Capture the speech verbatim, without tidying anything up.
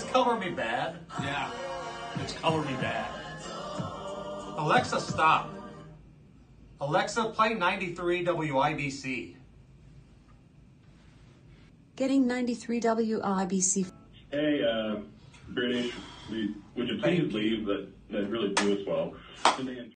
Color Me Bad? Yeah, it's Color Me Bad. Alexa, stop. Alexa, play ninety-three W I B C. Getting ninety-three W I B C. Hey, uh, British, would you please leave? That, that really blew us well.